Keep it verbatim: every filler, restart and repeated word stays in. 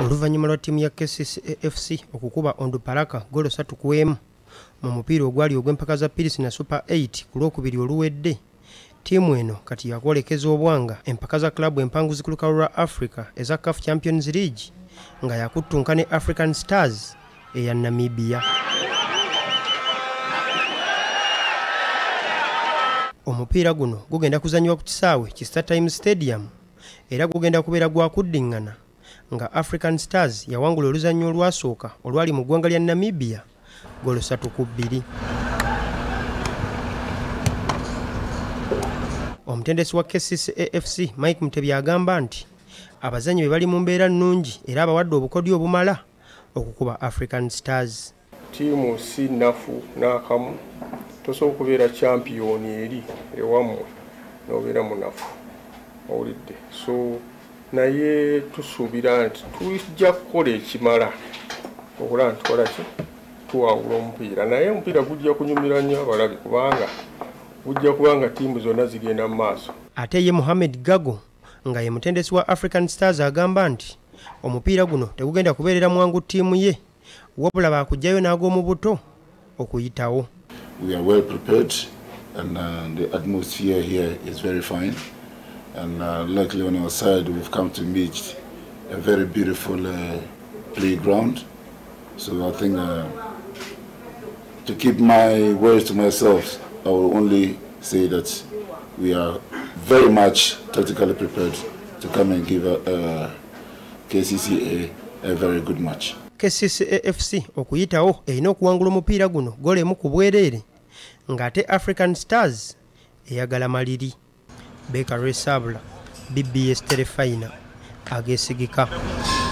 Oluvannyuma lwa ttiimu ya K C C A F C okukuba Onduparaka golo ssatu ku emu mu mupiira ogwali ogw'empaka za Pirisi na Super eight ku lwokubiri oluwedde, ttiimu eno kati yakwolekeza obwanga empaka za klabu empanguzi ku lukalu lwa Africa eza C A F Champions League nga yakuttunka ne African Stars eya Namibia. Omupiira guno gugenda kuzannyibwa ku kisaawe ki Star Times Stadium era gugenda kubeera gwa kuddiŋŋana nga African Stars yawangula oluzannyo olwasooka olwali mu ggwanga lya Namibia golo ssatu ku bbiri. Omutendesi wa K C C A F C Mike Mutebi agamba nti abazannyi be bali mu mbeera nnungi era abawadde obukodyo obumala okukuba African Stars. Ttiimu si nnafu n'akamu, tosobola okubeera champiyoni eri ewammwe n'obeera munafu, owulidde. So naye tusuubira nti tujja kukola ekimala okulaba nti tukola ki tuwangula omupiira, naye omupiira gujja kunyumira nnyo abalabi kubanga gujja kubanga ttiimu zonna zigenda mu maaso. Ate ye Mohamed Gago nga ye mutendesi wa African Stars agamba nti omupiira guno tegugenda kubeerera mwangu ttiimu ye wabula baakujjayo n'ag'omu buto okuyitawo. We are well prepared and uh, the atmosphere here is very fine. And uh, luckily on our side, we've come to meet a very beautiful uh, playground. So I think uh, to keep my words to myself, I will only say that we are very much tactically prepared to come and give a, uh, K C C A a very good match. K C C A F C okuyitawo erina okuwangula omupiira guno gole emu ku bwereere ng'ate African Stars eyagala maliri. Beka Resabula, B B S Telefina, agesigika.